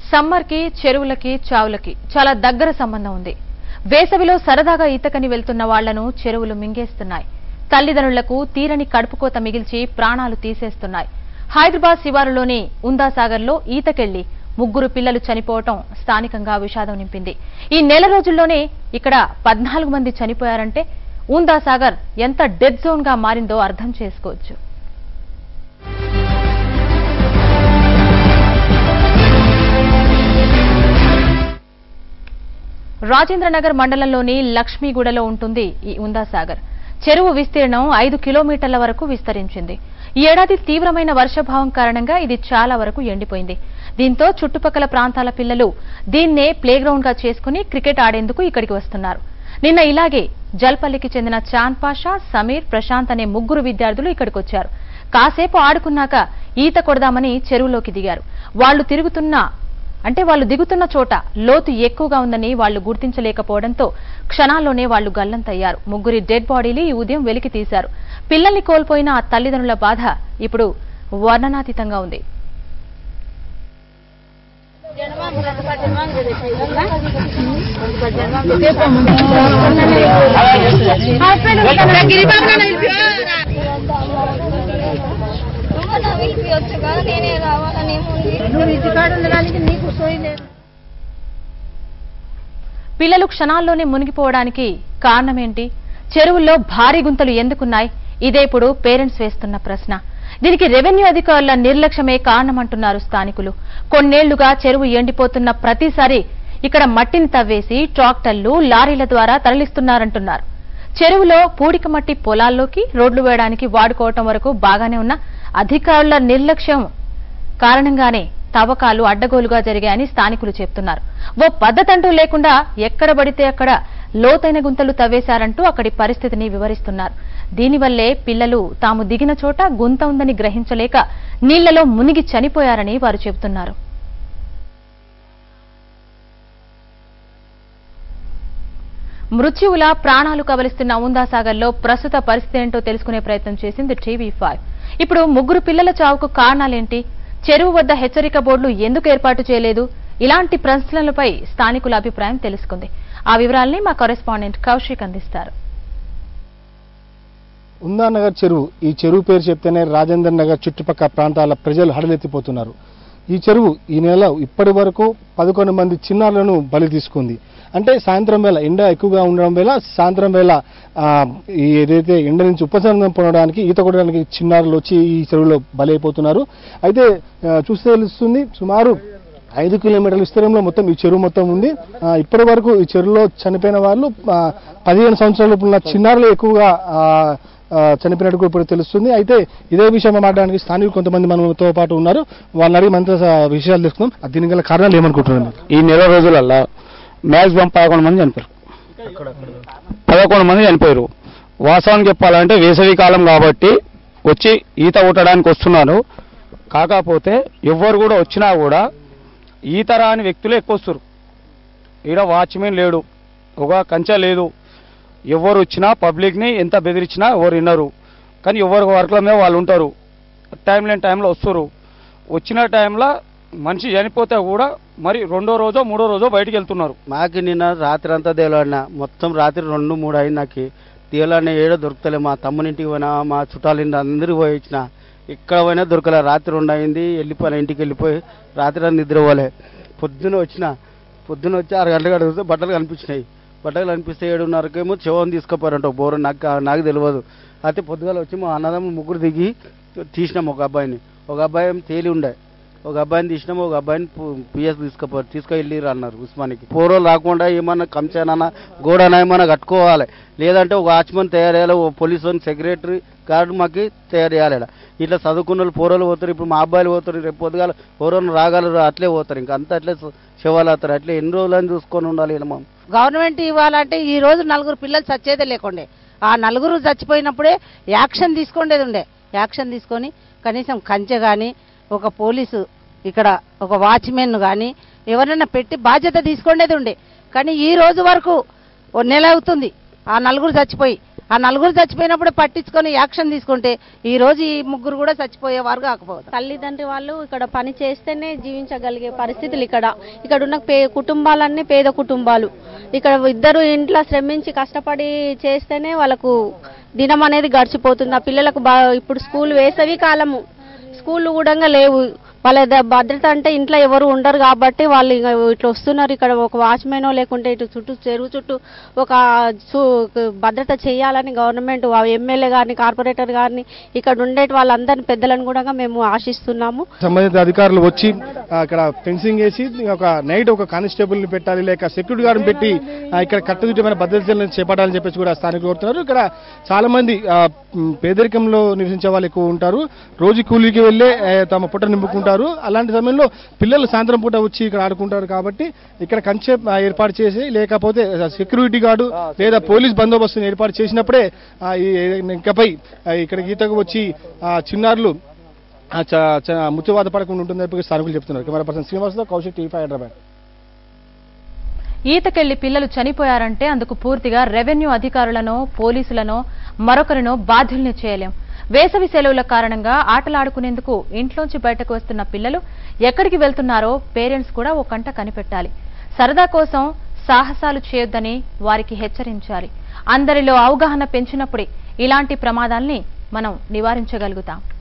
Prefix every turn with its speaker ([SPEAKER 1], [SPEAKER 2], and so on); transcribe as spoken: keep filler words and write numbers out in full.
[SPEAKER 1] సమ్మర్కి చెరువులకి చావులకి చాలా దగ్గర సంబంధం ఉంది. వేసవిలో సరదాగా ఈతకని వెళ్తున్న వాళ్లను చెరువులు మింగేస్తున్నాయి. తల్లిదండ్రులకు తీరని కడుపుకోత మిగిల్చి ప్రాణాలు తీసేస్తున్నాయి. హైదరాబాద్ శివారులోని ఉందా సాగర్లో ఈతకెళ్లి ముగ్గురు పిల్లలు చనిపోవటం స్థానికంగా విషాదం నింపింది. ఈ నెల రోజుల్లోనే ఇక్కడ పద్నాలుగు మంది చనిపోయారంటే ఉందా సాగర్ ఎంత డెడ్ జోన్ గా మారిందో అర్థం చేసుకోవచ్చు. రాజేంద్రనగర్ మండలంలోని లక్ష్మీగూడలో ఉంటుంది ఈ ఉందా సాగర్. చెరువు విస్తీర్ణం ఐదు కిలోమీటర్ల వరకు విస్తరించింది. ఈ ఏడాది తీవ్రమైన వర్షభావం కారణంగా ఇది చాలా వరకు ఎండిపోయింది. దీంతో చుట్టుపక్కల ప్రాంతాల పిల్లలు దీన్నే ప్లేగ్రౌండ్ గా చేసుకుని క్రికెట్ ఆడేందుకు ఇక్కడికి వస్తున్నారు. నిన్న ఇలాగే జల్పల్లికి చెందిన చాంద్ పాషా, సమీర్, ప్రశాంత్ అనే ముగ్గురు విద్యార్థులు ఇక్కడికొచ్చారు. కాసేపు ఆడుకున్నాక ఈత కొడదామని చెరువులోకి దిగారు. వాళ్లు తిరుగుతున్న అంటే వాళ్ళు దిగుతున్న చోట లోతు ఎక్కువగా ఉందని వాళ్లు గుర్తించలేకపోవడంతో క్షణాల్లోనే వాళ్లు గల్లంతయ్యారు. ముగ్గురి డెడ్ బాడీలు ఈ ఉదయం వెలికి తీశారు. పిల్లల్ని కోల్పోయిన ఆ తల్లిదండ్రుల బాధ ఇప్పుడు వర్ణనాతీతంగా ఉంది. పిల్లలు క్షణాల్లోనే మునిగిపోవడానికి కారణమేంటి? చెరువుల్లో భారీ గుంతలు ఎందుకున్నాయి? ఇదే ఇప్పుడు పేరెంట్స్ వేస్తున్న ప్రశ్న. దీనికి రెవెన్యూ అధికారుల నిర్లక్ష్యమే కారణమంటున్నారు స్థానికులు. కొన్నేళ్లుగా చెరువు ఎండిపోతున్న ప్రతిసారి ఇక్కడ మట్టిని తవ్వేసి ట్రాక్టర్లు, లారీల ద్వారా తరలిస్తున్నారంటున్నారు. చెరువులో పూడిక మట్టి పొలాల్లోకి, రోడ్లు వేయడానికి వాడుకోవటం వరకు బాగానే ఉన్న అధికారుల నిర్లక్ష్యం కారణంగానే తవ్వకాలు అడ్డగోలుగా జరిగాయని స్థానికులు చెబుతున్నారు. ఓ పద్ధతంటూ లేకుండా ఎక్కడ పడితే అక్కడ లోతైన గుంతలు తవ్వేశారంటూ అక్కడి పరిస్థితిని వివరిస్తున్నారు. దీనివల్లే పిల్లలు తాము దిగిన చోట గుంత ఉందని గ్రహించలేక నీళ్లలో మునిగి చనిపోయారని వారు చెబుతున్నారు. మృత్యువుల ప్రాణాలు కబలిస్తున్న ఉందా సాగర్లో ప్రస్తుత పరిస్థితి ఏంటో తెలుసుకునే ప్రయత్నం చేసింది టీవీ ఫైవ్. ఇప్పుడు ముగ్గురు పిల్లల చావుకు కారణాలేంటి? చెరువు వద్ద హెచ్చరిక బోర్డులు ఎందుకు ఏర్పాటు చేయలేదు? ఇలాంటి ప్రశ్నలపై స్థానికుల అభిప్రాయం తెలుసుకుంది. ఆ వివరాల్ని మా కరెస్పాండెంట్ కౌశిక్ అందిస్తారు.
[SPEAKER 2] ఉందానగర్ చెరువు, ఈ చెరువు పేరు చెప్తేనే రాజేంద్ర నగర్ చుట్టుపక్కల ప్రాంతాల ప్రజలు హడలెత్తిపోతున్నారు. ఈ చెరువు ఈ నెల ఇప్పటి వరకు పదకొండు మంది చిన్నారులను బలి తీసుకుంది. అంటే సాయంత్రం వేళ ఎండ ఎక్కువగా ఉండడం వేళ సాయంత్రం వేళ ఏదైతే ఎండ నుంచి ఉపశమనం పొందడానికి ఈత కొట్టడానికి చిన్నారులు వచ్చి ఈ చెరువులో బలైపోతున్నారు. అయితే చూస్తే తెలుస్తుంది, సుమారు ఐదు కిలోమీటర్ల విస్తీర్ణంలో మొత్తం ఈ చెరువు మొత్తం ఉంది. ఇప్పటి వరకు ఈ చెరువులో చనిపోయిన వాళ్ళు పదిహేను సంవత్సరాల ఉన్న చిన్నారులు ఎక్కువగా చనిపోయినట్టు ఇప్పుడు తెలుస్తుంది. అయితే ఇదే విషయం మాట్లాడడానికి స్థానికులు కొంతమంది మనతో పాటు ఉన్నారు. వాళ్ళని అడిగి మనతో విషయాలు తెలుసుకుందాం. దీనికి గల కారణాలు ఏమనుకుంటున్నారు?
[SPEAKER 3] ఈ నెల రోజులలో మ్యాక్సిమం పదకొండు మంది చనిపోయారు. పదకొండు మంది చనిపోయారు. వాస్తవానికి చెప్పాలంటే వేసవి కాలం కాబట్టి వచ్చి ఈత కొట్టడానికి వస్తున్నారు. కాకపోతే ఎవరు కూడా వచ్చినా కూడా ఈత రాని వ్యక్తులు ఎక్కువ వస్తారు. ఈడ వాచ్మెన్ లేడు, ఒక కంచె లేదు. ఎవరు వచ్చినా పబ్లిక్ని ఎంత బెదిరించినా ఎవరు విన్నారు. కానీ ఎవరి వర్క్ల మీద వాళ్ళు ఉంటారు. టైం లేని టైంలో వస్తారు. వచ్చిన టైంలో మనిషి చనిపోతే కూడా మరి రెండో రోజో మూడో రోజో బయటికి వెళ్తున్నారు.
[SPEAKER 4] మాకు నిన్న రాత్రి అంతా దేవాలన్న మొత్తం రాత్రి రెండు మూడు అయింది. నాకు దేవాలన్న ఏడో దొరుకుతలే. మా తమ్మునింటికి పోయినా, మా చుట్టాలు అందరికి పోయి ఇచ్చిన, ఇక్కడ పోయినా దొరకలే. రాత్రి రెండు అయింది, వెళ్ళిపోయినా ఇంటికి వెళ్ళిపోయి రాత్రి నిద్రపోలే. పొద్దున వచ్చిన పొద్దున వచ్చి ఆరు గంటలకు అడిగితే బట్టలు కనిపించినాయి. బట్టలు కనిపిస్తే ఏడున్నరకేమో చెవని తీసుకుపోయారంట బోరు. నాకు నాకు తెలియదు. అయితే పొద్దుగాల వచ్చి మా అన్నదమ్ములు ముగ్గురు దిగి తీసినాం. ఒక అబ్బాయిని ఒక అబ్బాయి తేలి ఉండే ఒక అబ్బాయిని తీసినాము. ఒక అబ్బాయిని పిఎస్ తీసుకుపోయారు. తీసుకెళ్ళిరు అన్నారు ఉస్మానికి. పూర్వం రాకుండా ఏమన్నా కంచెనన్నా గోడనా ఏమన్నా కట్టుకోవాలి, లేదంటే ఒక వాచ్మెన్ తయారు చేయాలి, ఒక పోలీస్ వన్ సెక్రటరీ గార్డు మాకు తయారు చేయాలి. ఇట్లా చదువుకున్న వాళ్ళు పూర్వలు పోతారు. ఇప్పుడు మా అబ్బాయిలు పోతారు. రేపు పొద్దుగాల పూర్వం రాగలరు, అట్లే పోతారు. ఇంకా అంతా అట్లే శవాలు అవుతారు. అట్లే ఎన్ని రోజులని చూసుకొని ఉండాలి. ఇలా మా
[SPEAKER 5] గవర్నమెంట్ ఇవ్వాలంటే ఈ రోజు నలుగురు పిల్లలు చచ్చేదే లేకుండే. ఆ నలుగురు చచ్చిపోయినప్పుడే యాక్షన్ తీసుకునేది ఉండే. యాక్షన్ తీసుకొని కనీసం కంచె కానీ, ఒక పోలీసు ఇక్కడ ఒక వాచ్మెన్ కానీ ఎవరైనా పెట్టి బాధ్యత తీసుకునేది ఉండే. కానీ ఈ రోజు వరకు ఓ నెల అవుతుంది ఆ నలుగురు చచ్చిపోయి. ఆ నలుగురు చచ్చిపోయినప్పుడే పట్టించుకొని యాక్షన్ తీసుకుంటే ఈ రోజు ఈ ముగ్గురు కూడా చచ్చిపోయేవారు కాకపోతే.
[SPEAKER 6] తల్లిదండ్రి వాళ్ళు ఇక్కడ పని చేస్తేనే జీవించగలిగే పరిస్థితులు ఇక్కడ ఇక్కడ ఉన్న పే కుటుంబాలన్నీ పేద కుటుంబాలు. ఇక్కడ ఇద్దరు ఇంట్లో శ్రమించి కష్టపడి చేస్తేనే వాళ్ళకు దినం అనేది గడిచిపోతుంది. ఆ పిల్లలకు బా ఇప్పుడు స్కూల్ వేసవి కాలము, స్కూళ్ళు కూడా లేవు. వాళ్ళ భద్రత అంటే ఇంట్లో ఎవరు ఉండరు కాబట్టి వాళ్ళు ఇట్లా వస్తున్నారు. ఇక్కడ ఒక వాచ్మెనో లేకుంటే ఇటు చుట్టూ చెరువు చుట్టూ ఒక భద్రత చేయాలని గవర్నమెంట్ ఎమ్మెల్యే గారిని కార్పొరేటర్ గారిని ఇక్కడ ఉండే వాళ్ళందరినీ పెద్దలను కూడా మేము ఆశిస్తున్నాము.
[SPEAKER 2] సంబంధిత అధికారులు వచ్చి ఇక్కడ ఫెన్సింగ్ వేసి ఒక నైట్ ఒక కానిస్టేబుల్ ని పెట్టాలి, లేక సెక్యూరిటీ గార్డుని పెట్టి ఇక్కడ కట్టుదిట్టమైన భద్రతలను చేపట్టాలని చెప్పేసి కూడా స్థానికులు కోరుతున్నారు. ఇక్కడ చాలా మంది పేదరికంలో నివసించే వాళ్ళు ఎక్కువ ఉంటారు. రోజు కూలీకి వెళ్ళే తమ పుట్ట నింపుకుంటారు. అలాంటి సమయంలో పిల్లలు సాయంత్రం పూట వచ్చి ఇక్కడ ఆడుకుంటారు కాబట్టి ఇక్కడ కంచె ఏర్పాటు చేసి లేకపోతే సెక్యూరిటీ గార్డు లేదా పోలీస్ బందోబస్తుని ఏర్పాటు చేసినప్పుడే ఇంకపై ఇక్కడ ఈతకు వచ్చి చిన్నారులు ముత్యవాత పడకుండా ఉంటుందని స్థానికులు చెప్తున్నారు. Camera person Srinivasa Rao, Kaushik, TV five Hyderabad.
[SPEAKER 1] ఈతకెళ్లి పిల్లలు చనిపోయారంటే అందుకు పూర్తిగా రెవెన్యూ అధికారులను, పోలీసులను, మరొకరినో బాధ్యుల్ని చేయలేం. వేసవి సెలవుల కారణంగా ఆటలాడుకునేందుకు ఇంట్లోంచి బయటకు వస్తున్న పిల్లలు ఎక్కడికి వెళ్తున్నారో పేరెంట్స్ కూడా ఓ కంట కనిపెట్టాలి. సరదా కోసం సాహసాలు చేయొద్దని వారికి హెచ్చరించాలి. అందరిలో అవగాహన పెంచినప్పుడే ఇలాంటి ప్రమాదాల్ని మనం నివారించగలుగుతాం.